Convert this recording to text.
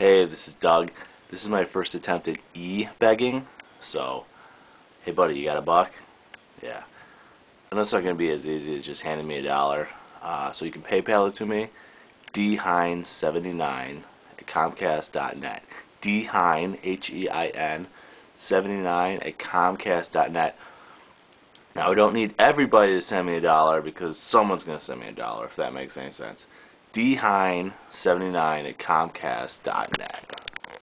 Hey, this is Doug. This is my first attempt at e-begging. So, hey buddy, you got a buck? Yeah. I know it's not going to be as easy as just handing me $1. So you can PayPal it to me, dhine79 at comcast.net. dhine, H-E-I-N, 79 at comcast.net. Now, I don't need everybody to send me $1 because someone's going to send me $1, if that makes any sense. dhine79 at comcast.net.